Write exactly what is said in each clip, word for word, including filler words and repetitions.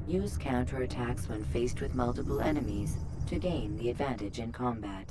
Use counterattacks when faced with multiple enemies to gain the advantage in combat.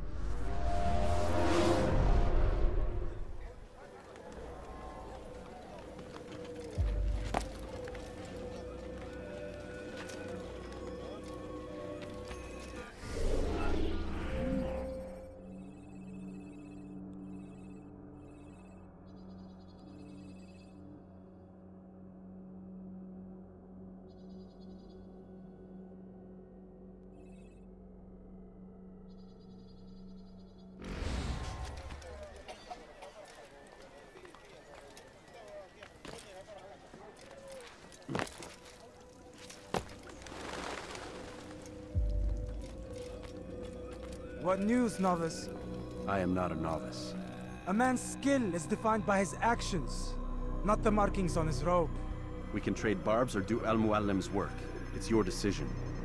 What news, novice? I am not a novice. A man's skill is defined by his actions, not the markings on his robe. We can trade barbs or do Al-Muallim's work. It's your decision.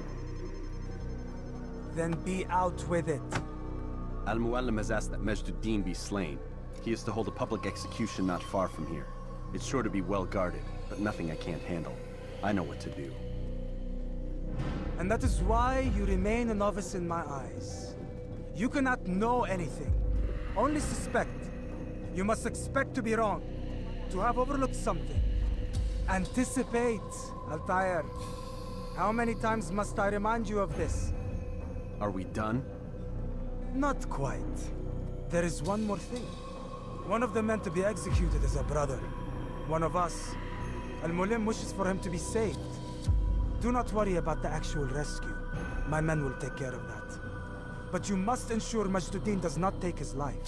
Then be out with it. Al-Muallim has asked that Majduddin be slain. He is to hold a public execution not far from here. It's sure to be well guarded, but nothing I can't handle. I know what to do. And that is why you remain a novice in my eyes. You cannot know anything, only suspect. You must expect to be wrong, to have overlooked something. Anticipate, Altair. How many times must I remind you of this? Are we done? Not quite. There is one more thing. One of the men to be executed is a brother. One of us. Al-Muallim wishes for him to be saved. Do not worry about the actual rescue. My men will take care of that. But you must ensure Majduddin does not take his life.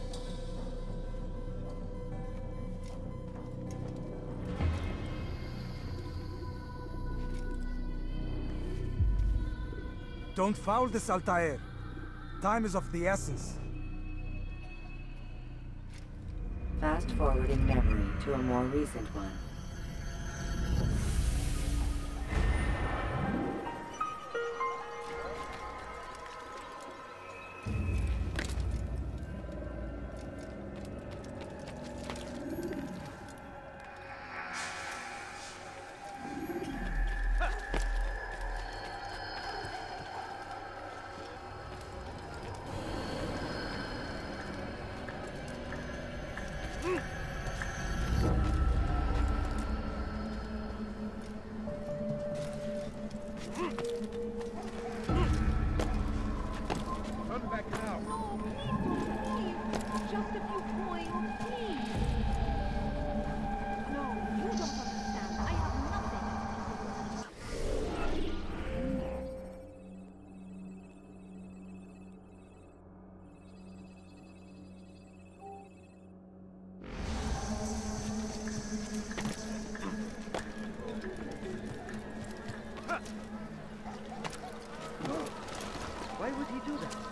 Don't foul this, Altair. Time is of the essence. Fast forwarding memory to a more recent one. Why would he do that?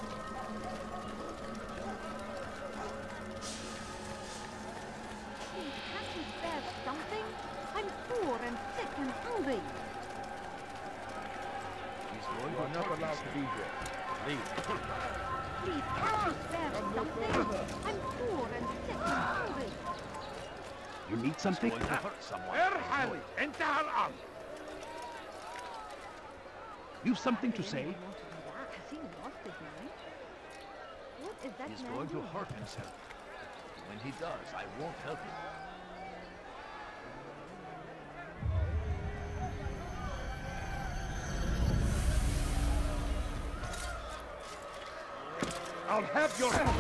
Can't you spare something? I'm poor and sick and hungry. He's going to not allowed to be here. Leave. Please, can't you spare something? I'm poor and sick and hungry. You need something? Going to hurt someone. ارحل انتهى الأمر. You've something to say? Has he lost his mind? What is that He's man going to doing? hurt himself. When he does, I won't help him. I'll have your help.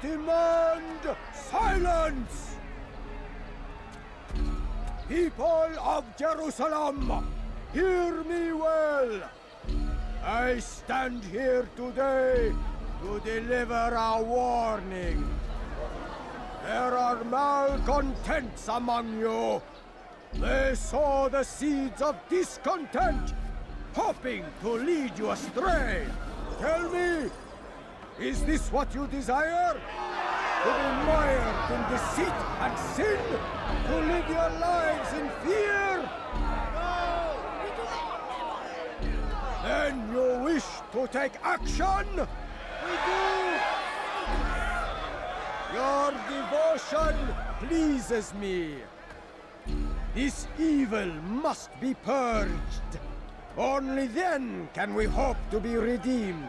demand silence! People of Jerusalem, hear me well! I stand here today to deliver a warning. There are malcontents among you. They sow the seeds of discontent, hoping to lead you astray. Tell me, is this what you desire? To be mired in deceit and sin? To live your lives in fear? Then you wish to take action? We do! Your devotion pleases me. This evil must be purged. Only then can we hope to be redeemed.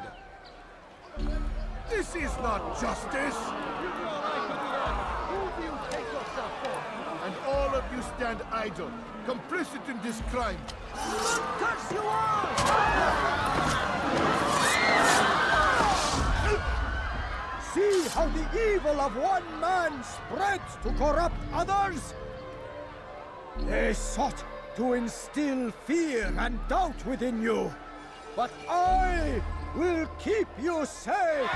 This is not justice! Who do you take yourself for? And all of you stand idle, complicit in this crime. Curse you all! See how the evil of one man spreads to corrupt others? They sought to instill fear and doubt within you, but I will keep you safe.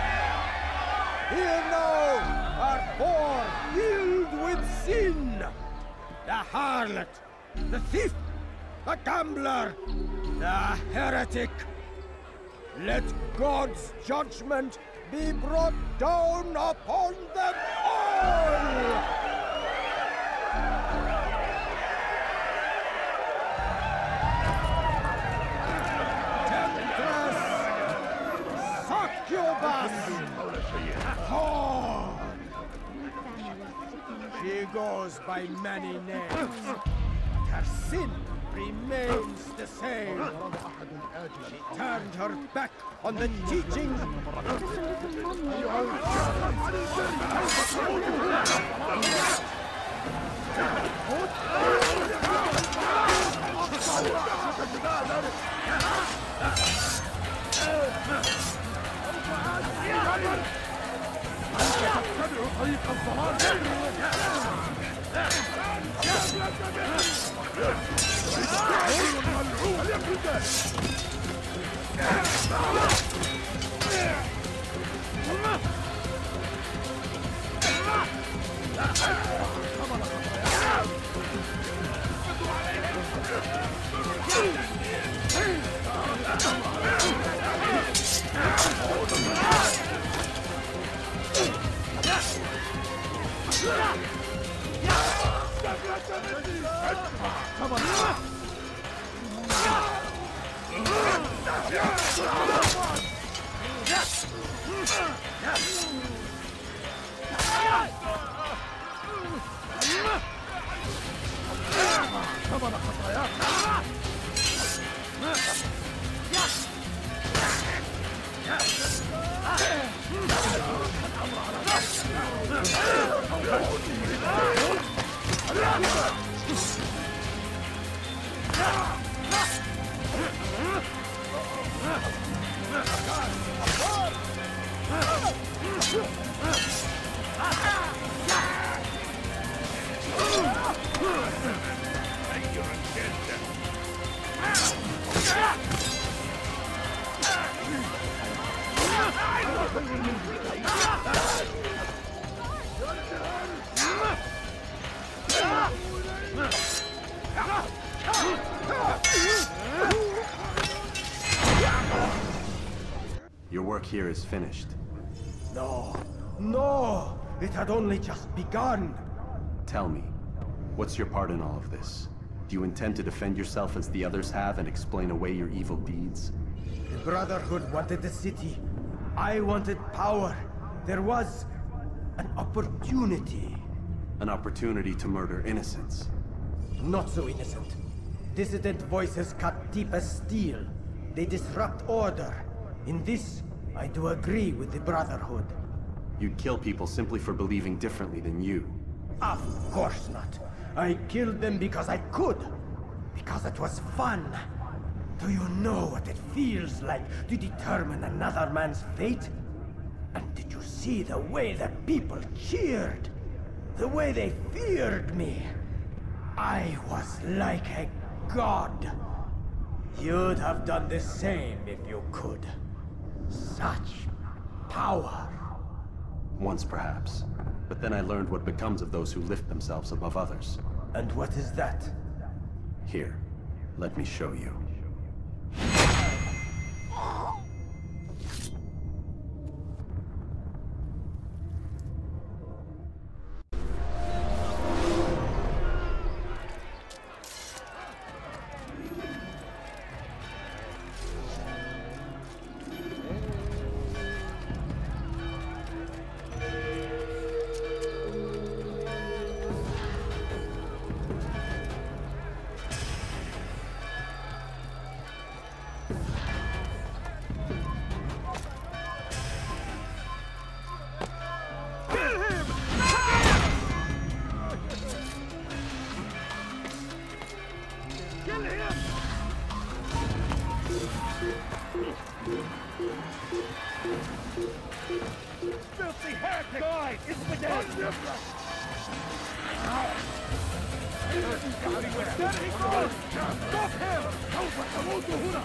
Here now are four filled with sin. The harlot, the thief, the gambler, the heretic. Let God's judgment be brought down upon them all! Temptress! Succubus! Oh! She goes by many names, but her sin remains the same. She turned her back on the teaching. Your work here is finished. No, no! It had only just begun. Tell me, what's your part in all of this? Do you intend to defend yourself as the others have and explain away your evil deeds? The Brotherhood wanted the city. I wanted power. There was an opportunity. An opportunity to murder innocents. Not so innocent. Dissident voices cut deep as steel. They disrupt order. In this, I do agree with the Brotherhood. You'd kill people simply for believing differently than you. Of course not. I killed them because I could. Because it was fun. Do you know what it feels like to determine another man's fate? And did you see the way that people cheered, the way they feared me. I was like a god. You'd have done the same if you could. Such power. Once, perhaps. But then I learned what becomes of those who lift themselves above others. And what is that? Here, let me show you. Filthy heretic! Guide! It's the dead! There he goes! Stop him! سوف تموت هنا!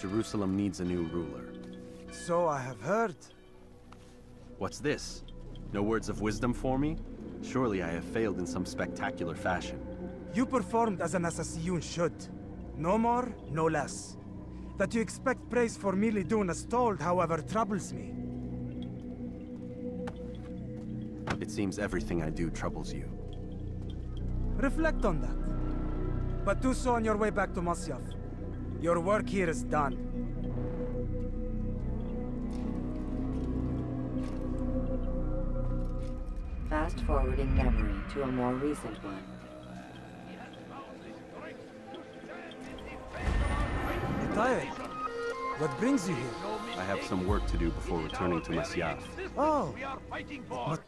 Jerusalem needs a new ruler. So I have heard. What's this? No words of wisdom for me? Surely I have failed in some spectacular fashion. You performed as an assassin should. No more, no less. That you expect praise for merely doing as told, however, troubles me. It seems everything I do troubles you. Reflect on that. But do so on your way back to Masyaf. Your work here is done. Fast-forwarding memory to a more recent one. Altair, what brings you here? I have some work to do before returning to Masyaf. Oh, We are fighting for. but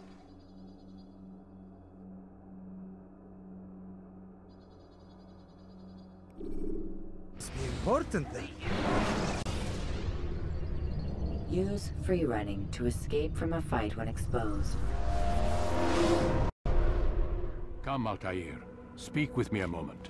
must be important then. Use free running to escape from a fight when exposed. Come, Altair. Speak with me a moment.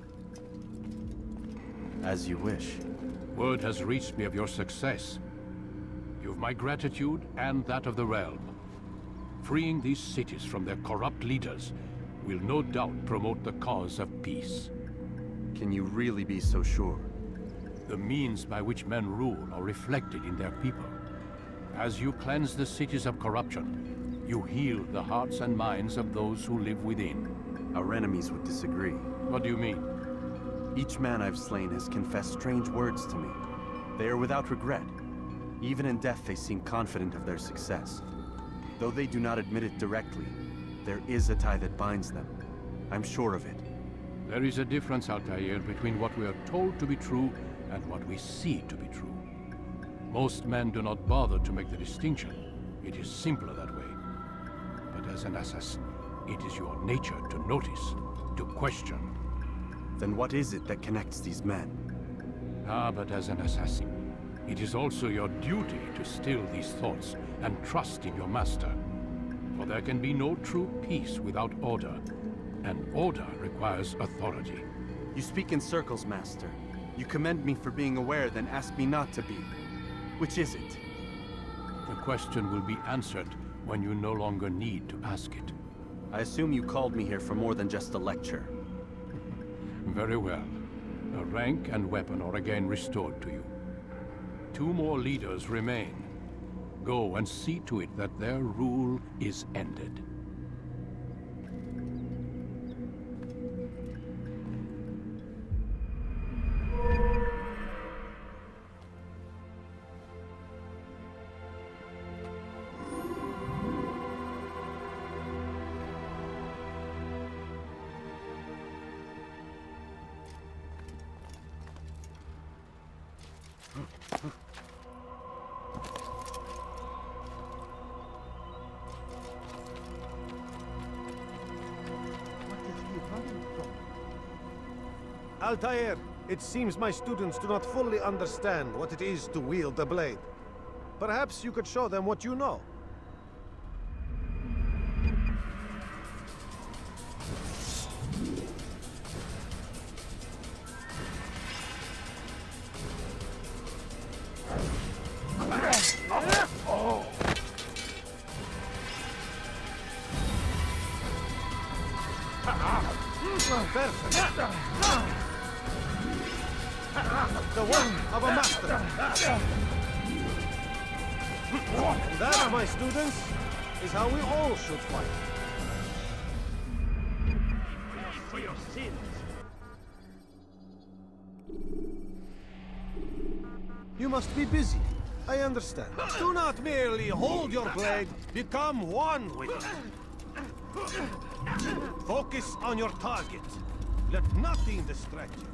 As you wish. Word has reached me of your success. You've my gratitude and that of the realm. Freeing these cities from their corrupt leaders will no doubt promote the cause of peace. Can you really be so sure? The means by which men rule are reflected in their people. As you cleanse the cities of corruption, you heal the hearts and minds of those who live within. Our enemies would disagree. What do you mean? Each man I've slain has confessed strange words to me. They are without regret. Even in death they seem confident of their success. Though they do not admit it directly, there is a tie that binds them. I'm sure of it. There is a difference, Altair, between what we are told to be true and what we see to be true. Most men do not bother to make the distinction. It is simpler that way. But as an assassin, it is your nature to notice, to question. Then what is it that connects these men? Ah, but as an assassin, it is also your duty to still these thoughts and trust in your master. For there can be no true peace without order, and order requires authority. You speak in circles, Master. You commend me for being aware, then ask me not to be. Which is it? The question will be answered when you no longer need to ask it. I assume you called me here for more than just a lecture. Very well. A rank and weapon are again restored to you. Two more leaders remain. Go and see to it that their rule is ended. Altair, it seems my students do not fully understand what it is to wield the blade. Perhaps you could show them what you know. The one of a master. And that, my students, is how we all should fight. For your sins. You must be busy. I understand. Do not merely hold your blade, become one with it. Focus on your target. Let nothing distract you.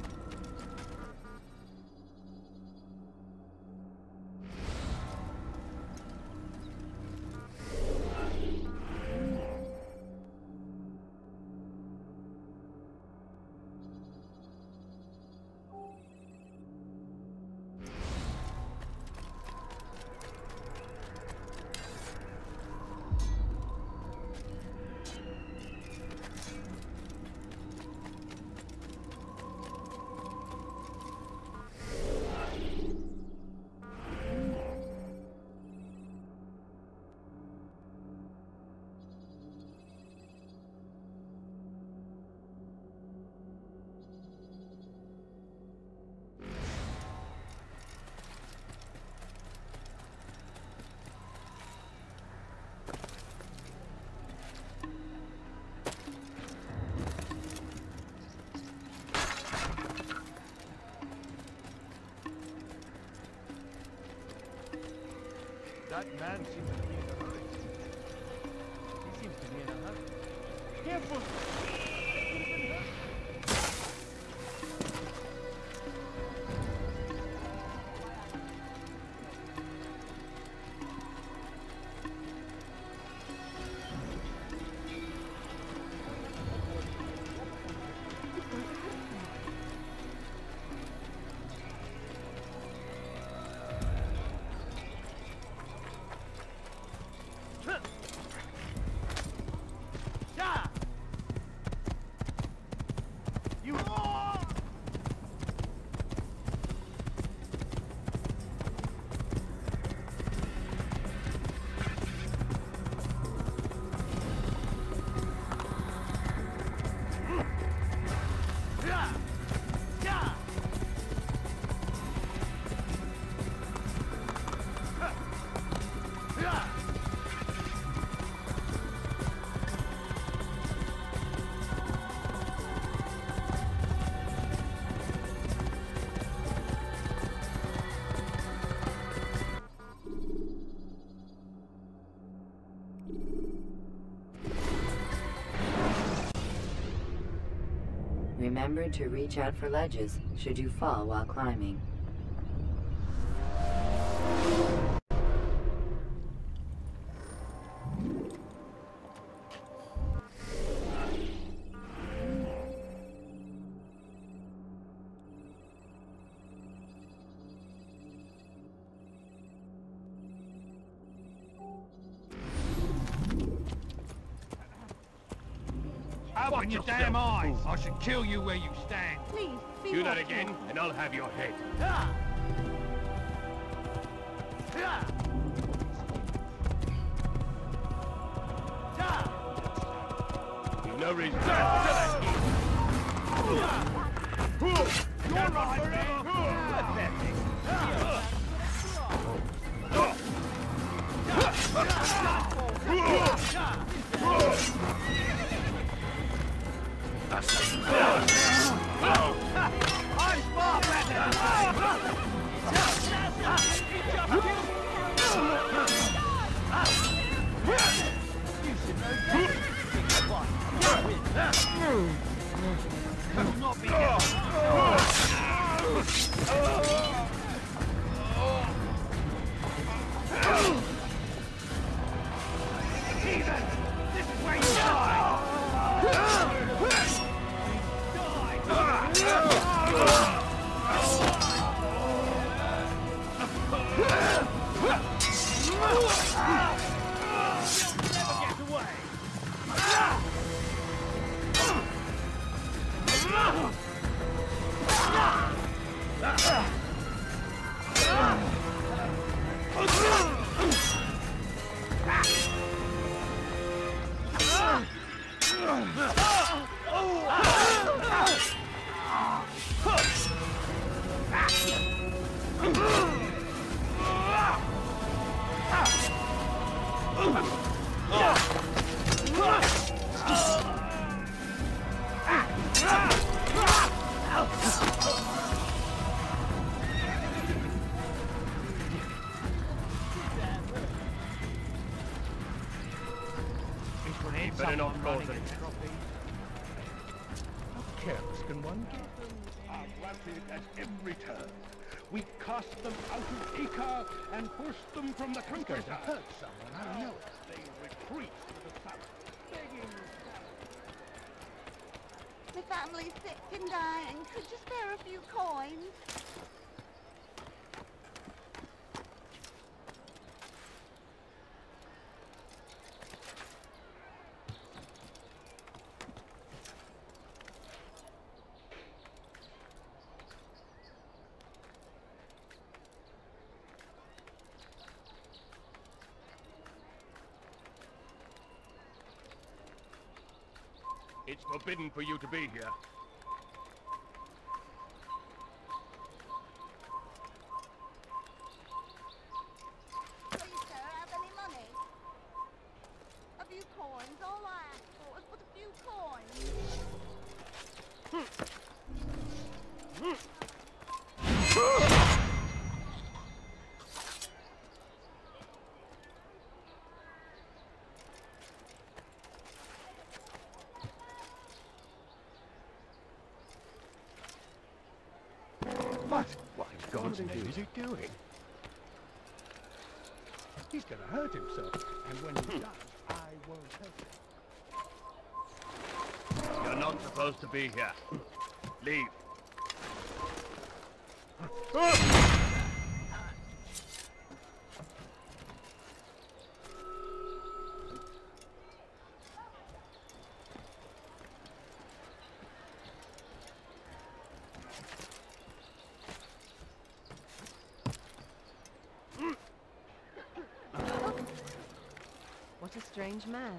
That man seems to be in a hurry. He seems to be in a hurry. Careful! Remember to reach out for ledges should you fall while climbing. Open your damn eyes! I should kill you where you stand. Please, be Do that watchful. again, and I'll have your head. You've no reason to stand still. You're not forever! Pathetic. I'm far better! Not be Heathen! This is where you die! Better not cause any trouble. How careless can one get? Are routed at every turn. We cast them out of Acre and pushed them from the countryside. Hurt someone, I know it. They retreat to the south, begging. My family's sick and dying. Could you spare a few coins? It's forbidden for you to be here. Please, sir, have any money? A few coins. All I ask for is but a few coins. But what in God's name is he doing? He's going to hurt himself, and when he does, I won't help him. You're not supposed to be here. Leave. What a strange man.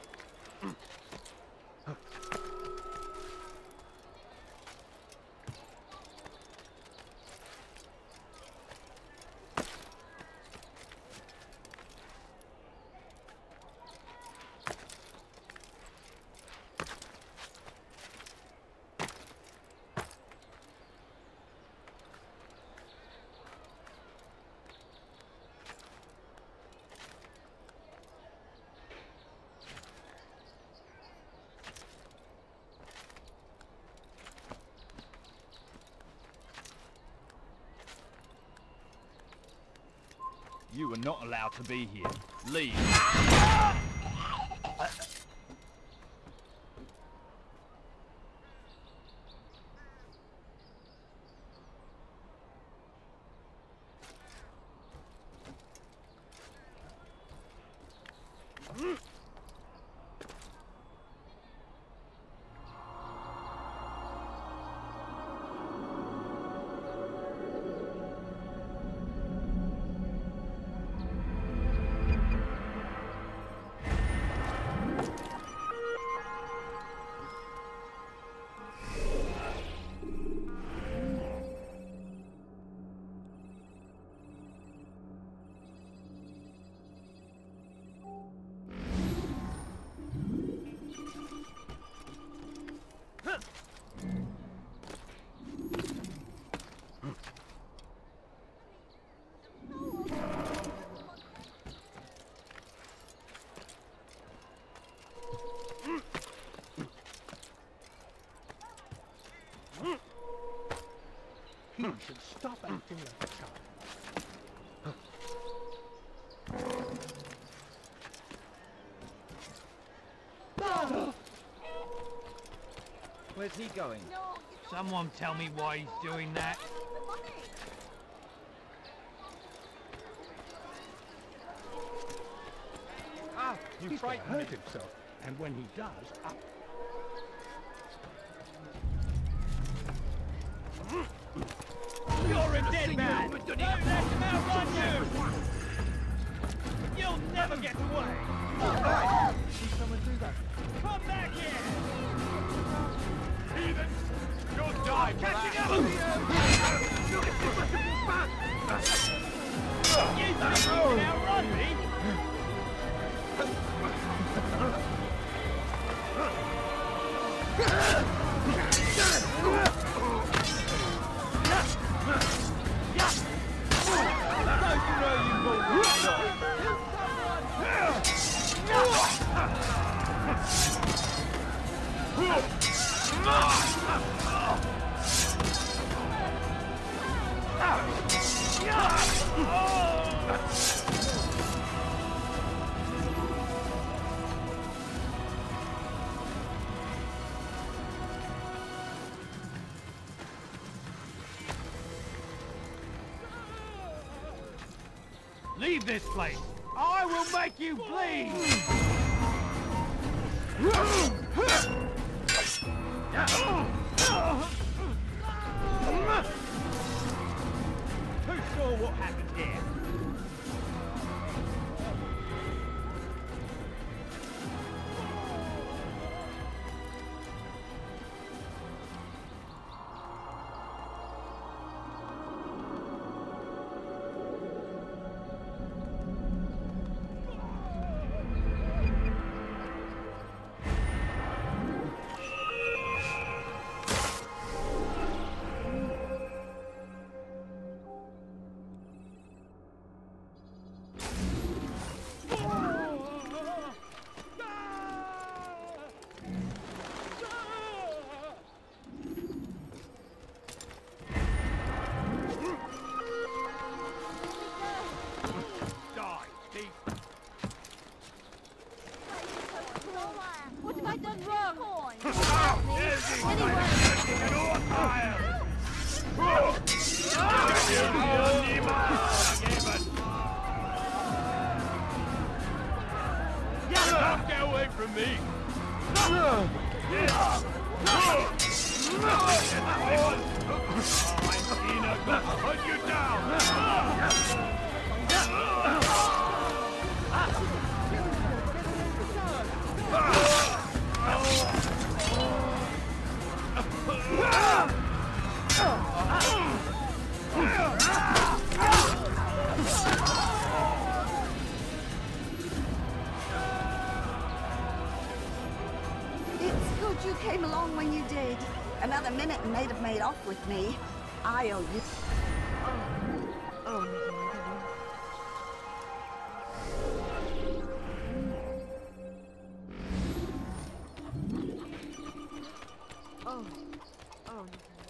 You are not allowed to be here. Leave. He should stop acting like a child. Where's he going? Someone tell me why he's doing that. Ah, you He's going to frightened me. hurt himself, and when he does, I... You're a dead man! Don't let him outrun you! You'll never get away! See someone do that. Come back here! Heathens! You'll die for Catching that! up with you! You think you can outrun me? Leave this place! I will make you bleed! Who saw what happened here? Get away from me! I'm gonna hunt you down! It's good you came along when you did. Another minute and they'd have made off with me. I owe you. Oh. Oh, Oh. Oh.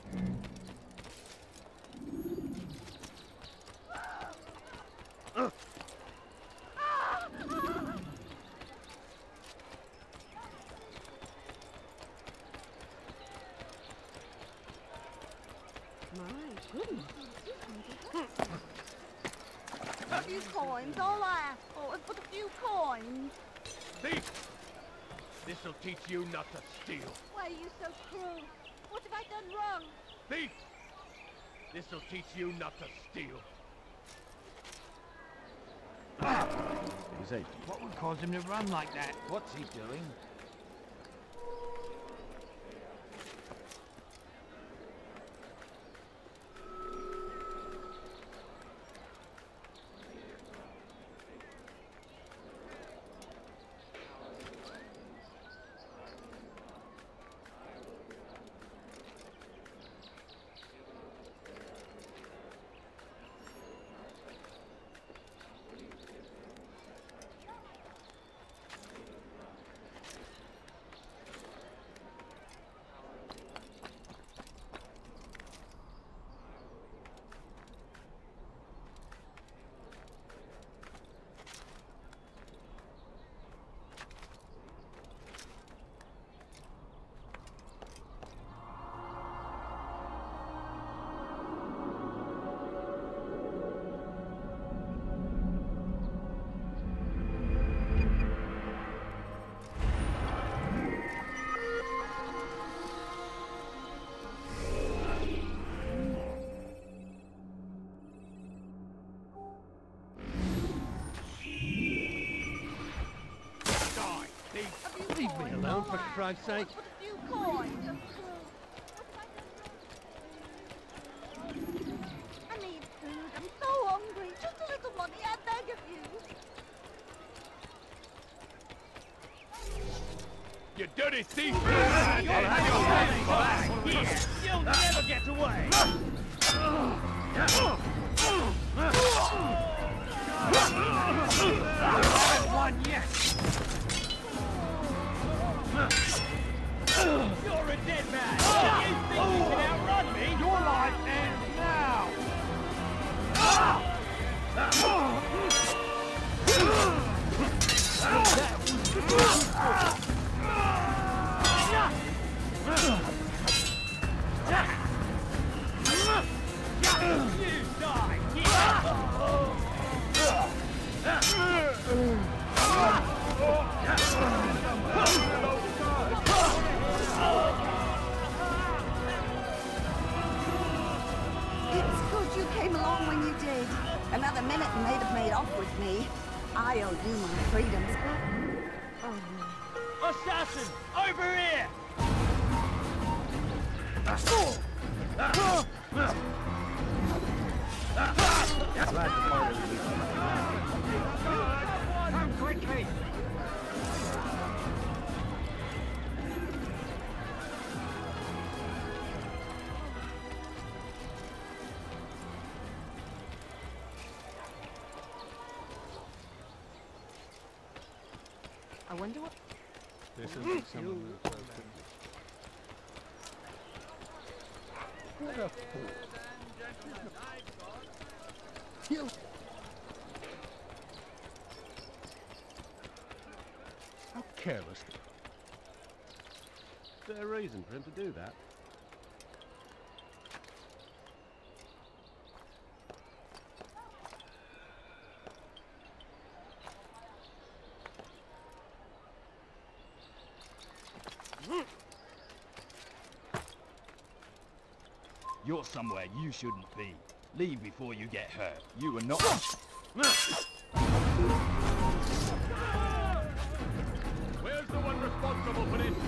A few coins, all I asked for was but a few coins. Thief! This'll teach you not to steal. Why are you so cruel? What have I done wrong? Thief! This'll teach you not to steal. Easy. What would cause him to run like that? What's he doing? Leave me alone, for Christ's sake. But a few coins. I need food. I'm so hungry. Just a little money, I beg of you. You dirty thief! I'll have your head back here! You'll never get away! One yet! You're a dead man! You think you can outrun me? Your life ends now! You die It's good you came along when you did. Another minute and they'd have made off with me. I owe you my freedom. Oh, assassin! Over here! Come quickly! I wonder what... This isn't someone who so quickly. What a fool. You... How careless. Is there a reason for him to do that? You're somewhere you shouldn't be. Leave before you get hurt. You are not... Where's the one responsible for this?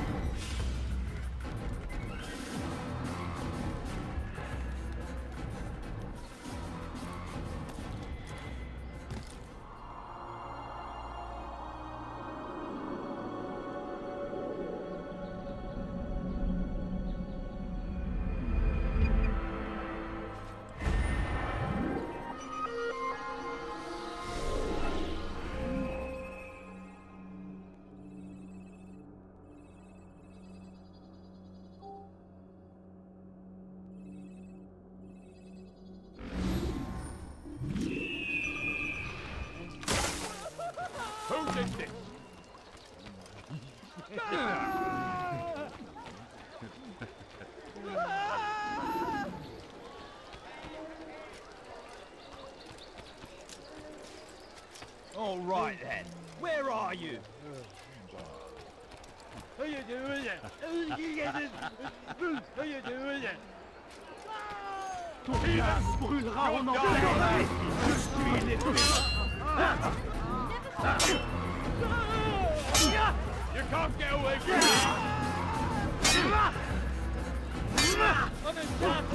Who did this? All right then. Where are you? How you doing it? How you doing it? brûlera en enfer. Je suis l'ennemi. You can't get away from me. I'm in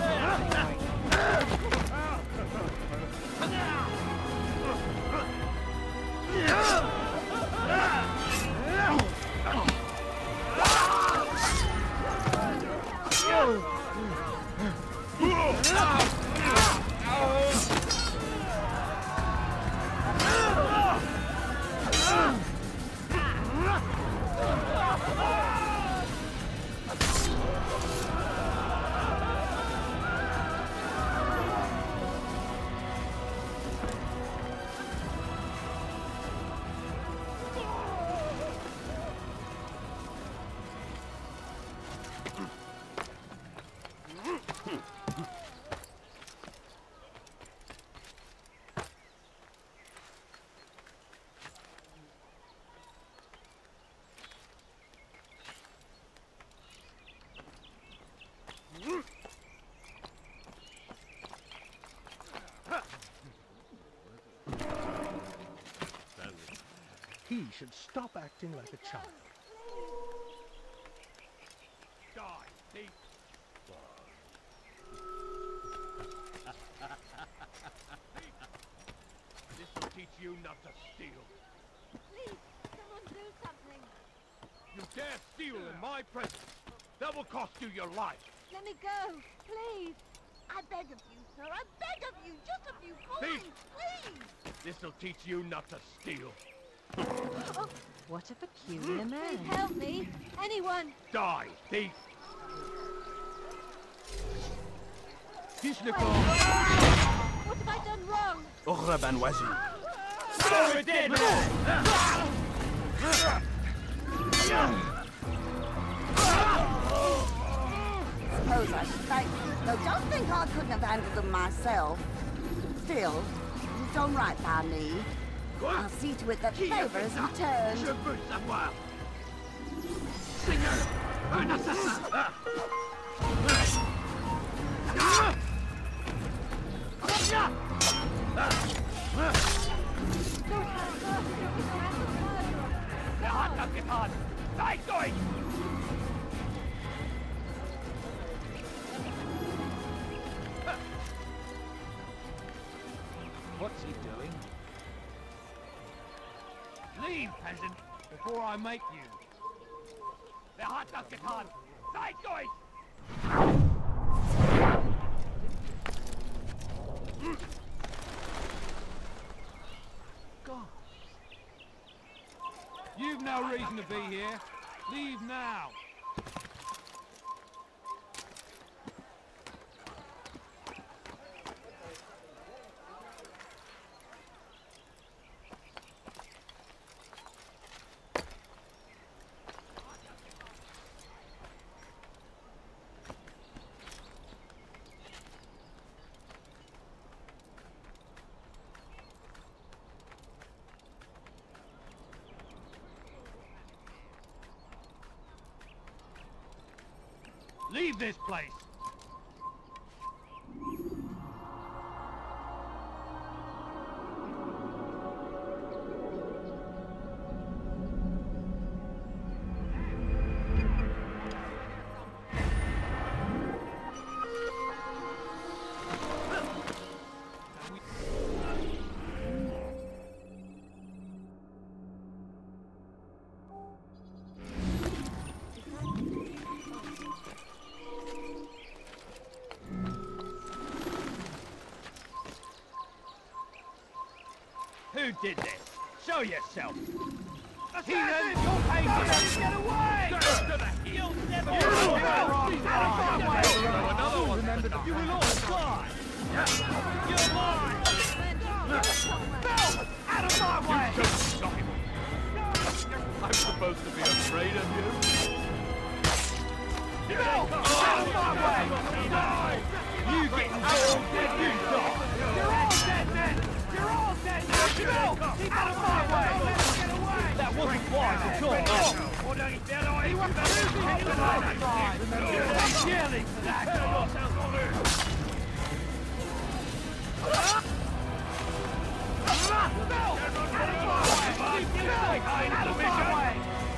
He should stop acting like a child. Die, thief. This will teach you not to steal. Please, someone do something. You dare steal in my presence. That will cost you your life. Let me go, please. I beg of you, sir. I beg of you. Just a few coins, Thief. please. This will teach you not to steal. Oh, What a peculiar man. please help me. Anyone. Die, thief. What have I done wrong? Oghraban Wazir. You're a dead man! Suppose I should thank you. No, don't think I couldn't have handled them myself. Still, it's all right by me. I'll see to it that the favor is returned. Je veux savoir. Seigneur, un assassin. Der hat das getan. Zeigt euch! What's he doing? Leave, peasant, before I make you. Wer hat das getan? Zeigt euch! God. You've no reason to be here. Leave now. Leave this place! Who did this? Show yourself. Heathen, you're paying for this. Get away! You'll never get away! Another one. You will all die. You're mine. Bill, out of my way! Don't stop him. I'm supposed to be afraid of you? Bill, out of my way! Die! You get all dead, you die! You're all dead men! You're all dead now! Bill, keep out of my way! Get away! That wasn't wise at all! He was losing it the last time! I'm yelling for that! Bill! Out of my way! Bill! Out of my way!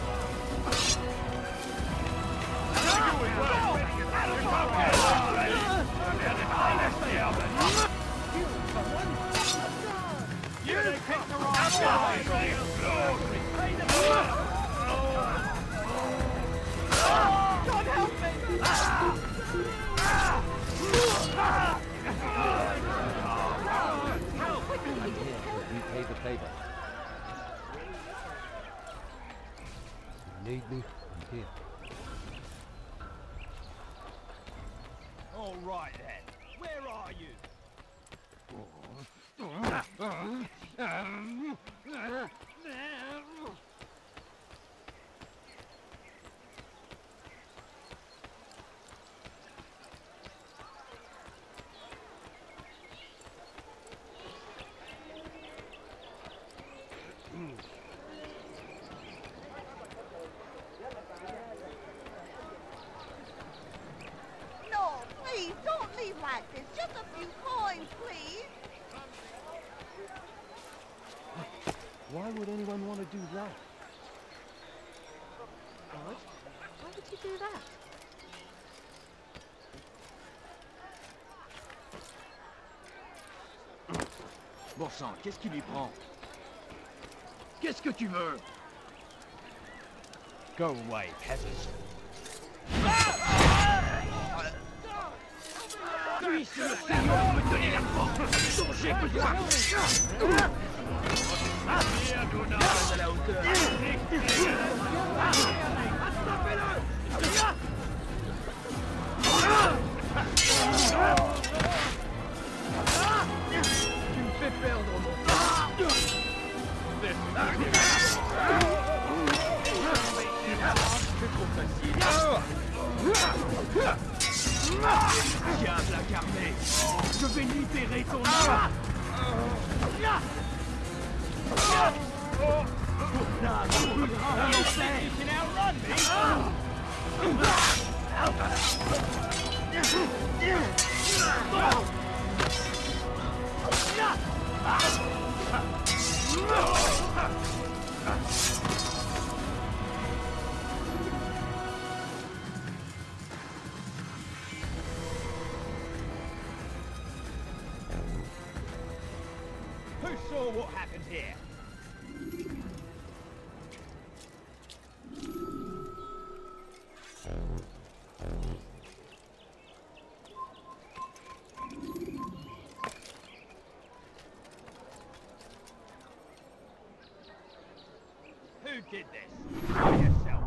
You picked the wrong guy! God help me! You pay the favor. You need me, I'm here. All right then. Where are you? No, please, don't leave like this. Just a few coins, please. Why would anyone want to do that? What? Why would you do that? Bon sang, qu'est-ce qui lui prend? Qu'est-ce que tu veux? Go away, peasants. Puis-je le Seigneur me donner la force dont j'ai besoin? Diagonale à la hauteur. Attrapez-le! Tu me fais perdre mon temps. C'est trop facile. Diable incarné, je vais libérer ton âme. Now, you can outrun me! Who saw what happened here? Who did this? Show yourself.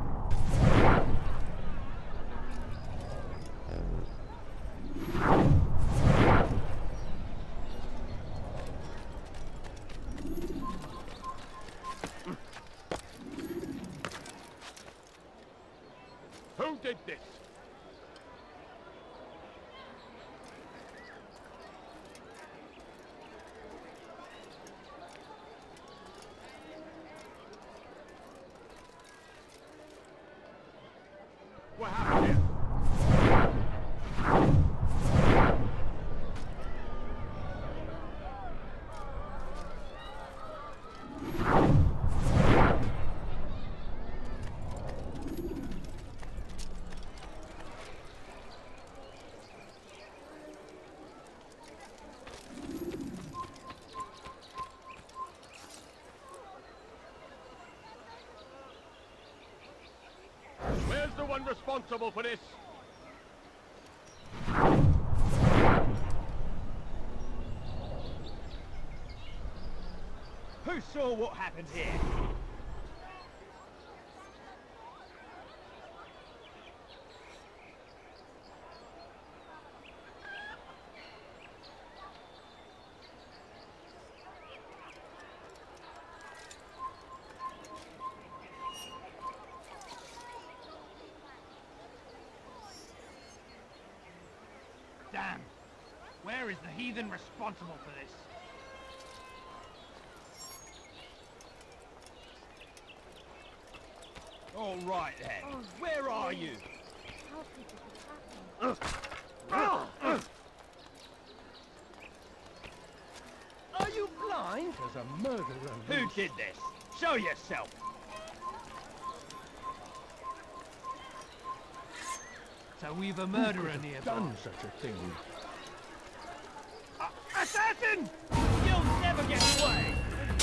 Who did this? What happened here? Where's the one responsible for this? Who saw what happened here? Damn! Where is the heathen responsible for this? All right then. Oh, Where are you? How could this happen? Are you blind? There's a murderer. Who did this? Show yourself. So we've a murderer nearby. Done such a thing. Uh, assassin! You'll never get away.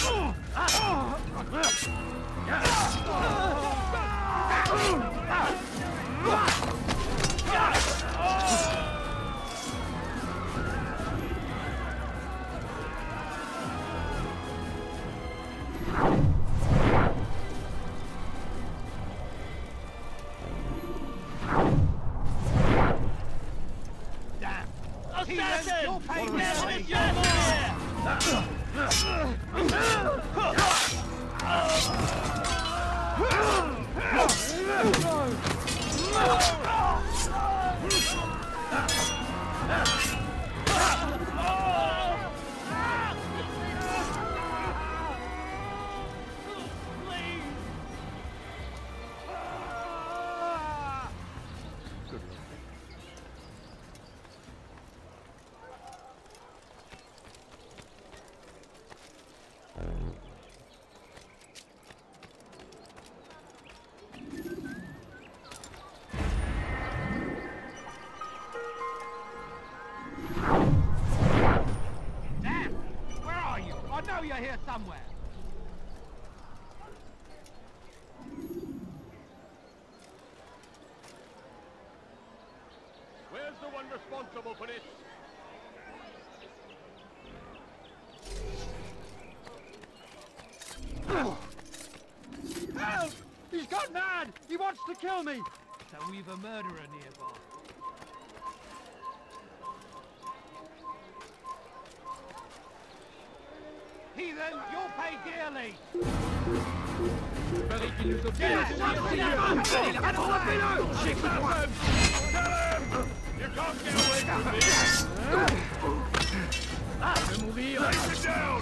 Damn! Assassin! You'll pay dearly! Damn! Where are you? I know you're here somewhere. Where's the one responsible for this? Help! He's gone mad! He wants to kill me! So we've a murderer nearby. Heathen, you'll pay dearly! You can't get away from me! Place it down!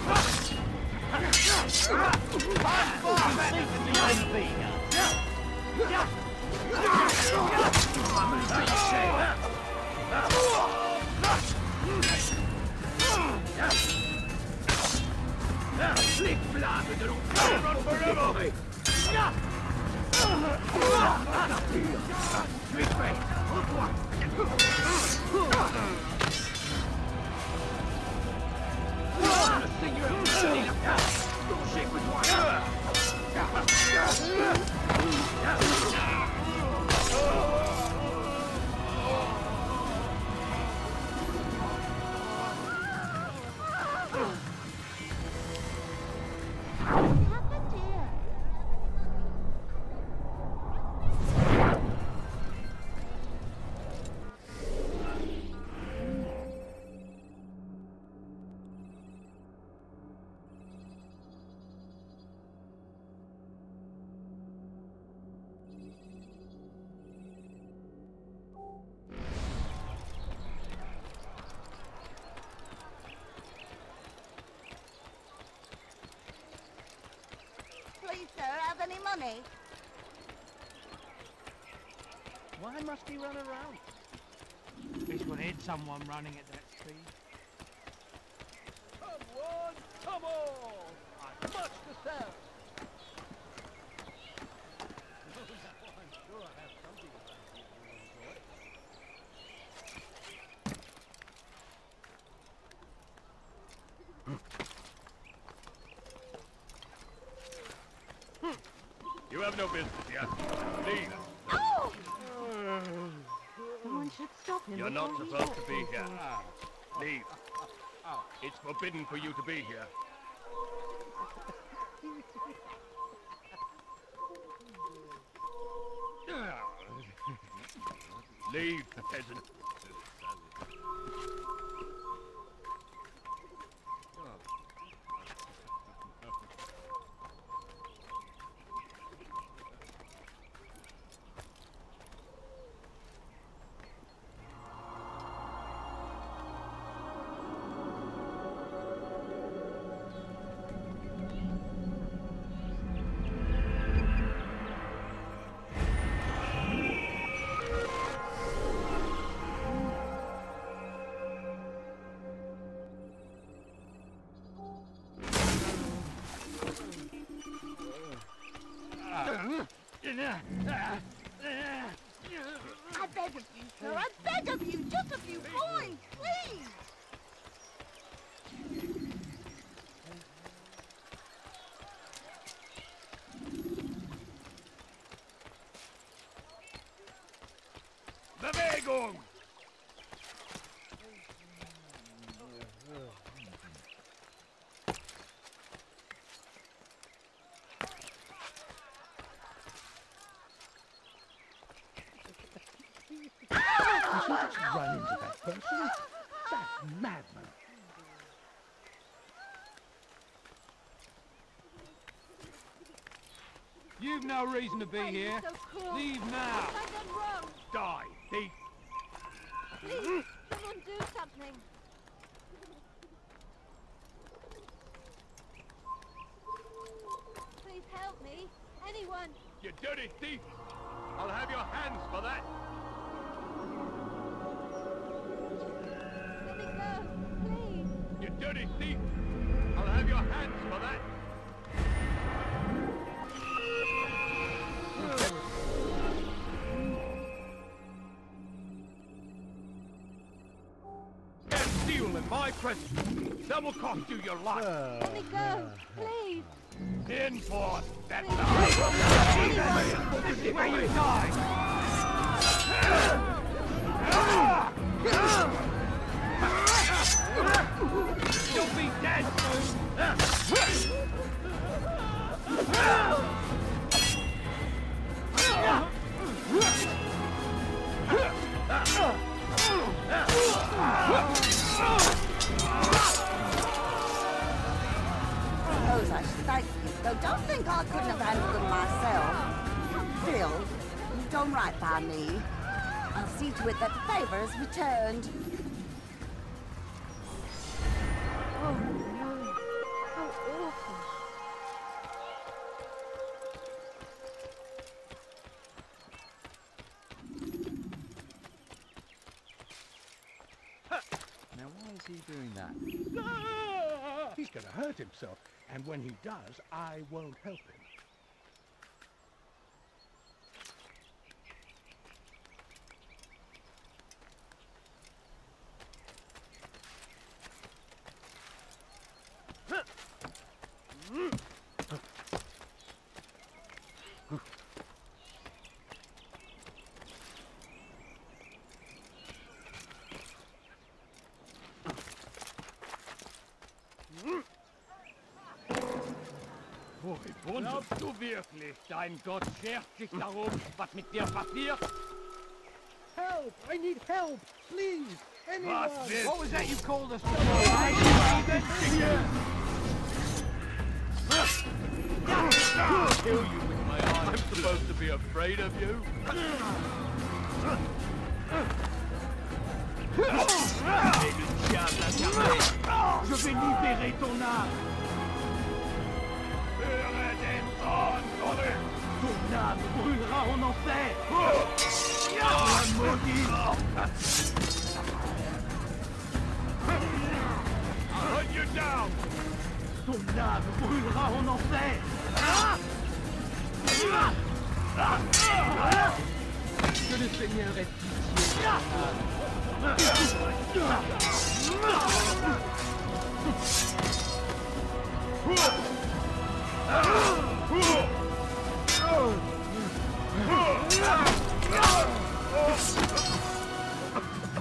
Run forever! Please, sir, have any money? Why must he run around? This would hit someone running at that speed. Come on, come on! I've much to sell. I'm sure I have something to say you will enjoy. You have no business here. Leave. Oh! Someone should stop him. You're not before he supposed to hurts be here. himself. Leave. It's forbidden for you to be here. Leave, peasant. I beg of you, sir, I beg of you, just a few coins, please! Bewegung! Run into that person. That madman. You've no reason to be here. So cruel. Leave now. What have I done wrong? Die, thief! Please, someone do something. Please help me. Anyone. You dirty thief! I'll have your hands for that! Let me go, please. You dirty thief! I'll have your hands for that! Get steel in my presence! That will cost you your life! Let me go, please. In for that! This is where you die! You'll be dead soon! Suppose I should thank you, though don't think I couldn't have handled them myself. Still, you've done right by me. I'll see to it that the favor is returned. Oh no. How awful. Now why is he doing that? Ah! He's going to hurt himself, and when he does, I won't help him. Glaubst du wirklich, dein Gott schert sich darum, was mit dir passiert? Help! I need help! Please! Anyone! Was willst What was that you called us? I'll kill you with my eyes. I'm supposed to be afraid of you? Je vais libérer ton âme. Ton âme brûlera en enfer. La maudite. I'll hunt you down. Ton âme brûlera en enfer. Que le Seigneur ait pitié.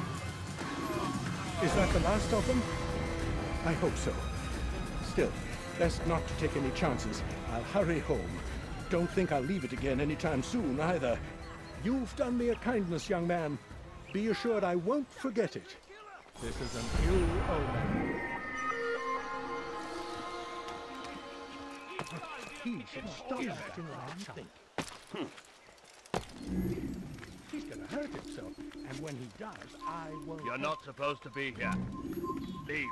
Is that the last of them? I hope so. Still, Best not to take any chances. I'll hurry home. Don't think I'll leave it again anytime soon, either. You've done me a kindness, young man. Be assured I won't forget it. This is an ill omen. He should stop acting like a chump. He's gonna hurt himself, and when he does, I won't... You're not supposed to be here. Leave.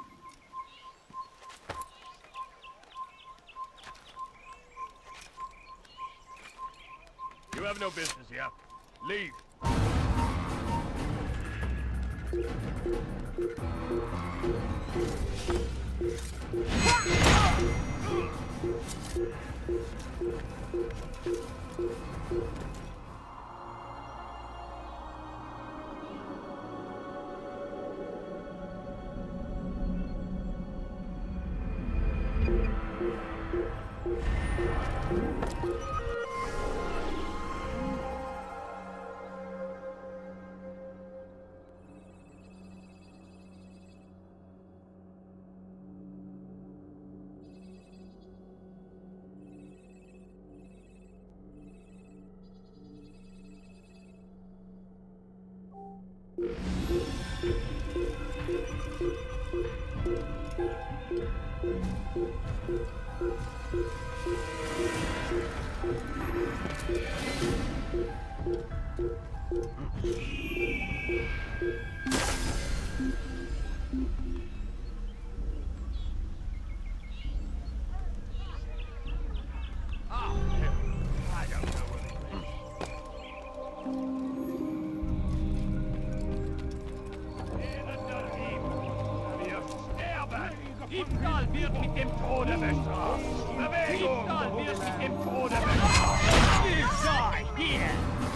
You have no business here. Leave. Diebstahl wird mit dem Tode bestraft. Diebstahl wird mit dem Tode bestraft. You die here.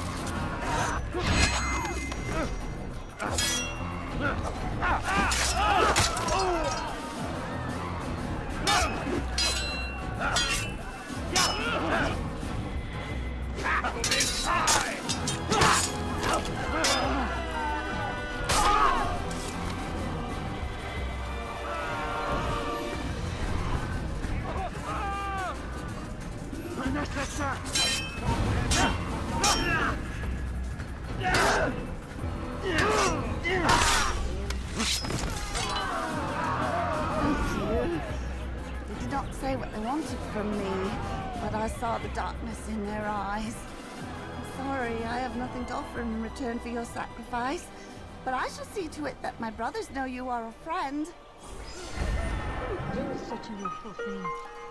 From me, but I saw the darkness in their eyes. I'm sorry, I have nothing to offer in return for your sacrifice, but I shall see to it that my brothers know you are a friend. Do such an awful thing.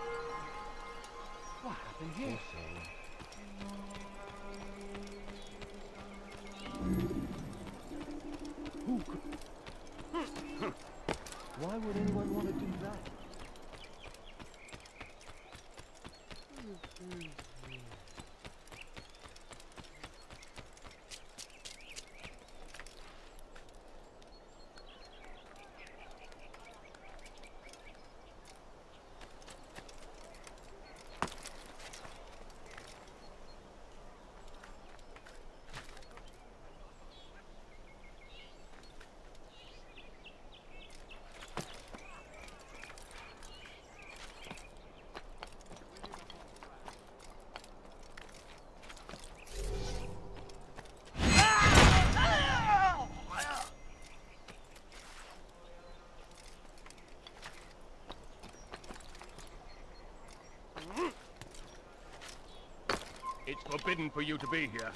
What happened here? Who could... Why would anyone want to do that? It's forbidden for you to be here.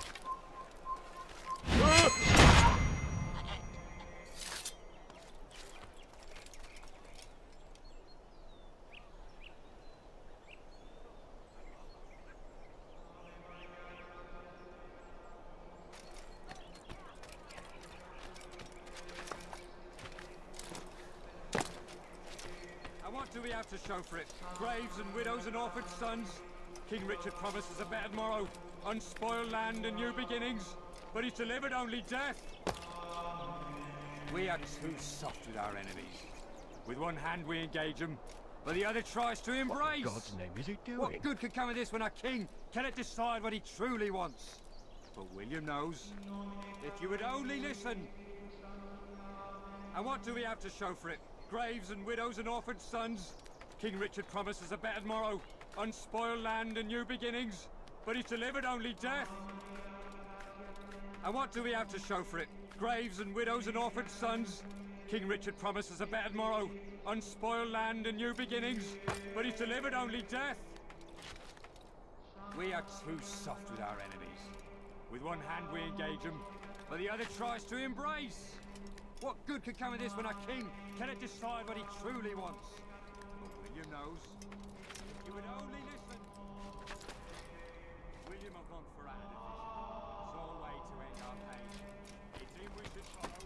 And what do we have to show for it? Graves and widows and orphaned sons? King Richard promises a better morrow, unspoiled land and new beginnings, but he's delivered only death. We are too soft with our enemies. With one hand we engage them, but the other tries to embrace. What in God's name is he doing? What good could come of this when our king cannot decide what he truly wants? But William knows. If you would only listen. And what do we have to show for it? Graves and widows and orphaned sons? King Richard promises a better tomorrow, unspoiled land and new beginnings, but he's delivered only death. And what do we have to show for it? Graves and widows and orphaned sons? King Richard promises a better tomorrow, unspoiled land and new beginnings, but he's delivered only death. We are too soft with our enemies. With one hand we engage them, but the other tries to embrace. What good could come of this when our king cannot decide what he truly wants? But William knows. If you would only listen. William of Montferrat had a vision. Saw a way to end our pain. It's him we should follow.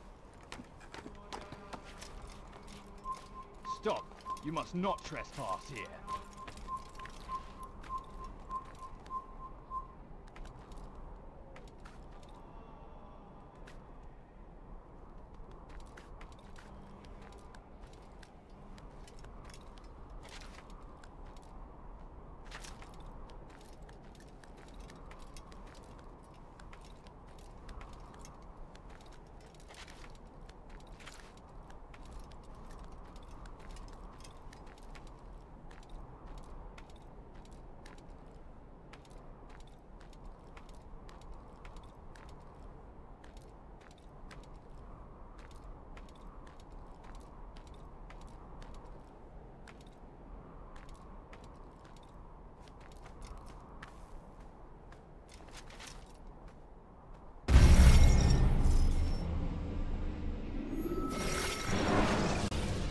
Stop! You must not trespass here.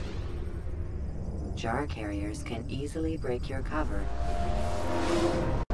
Jar carriers can easily break your cover.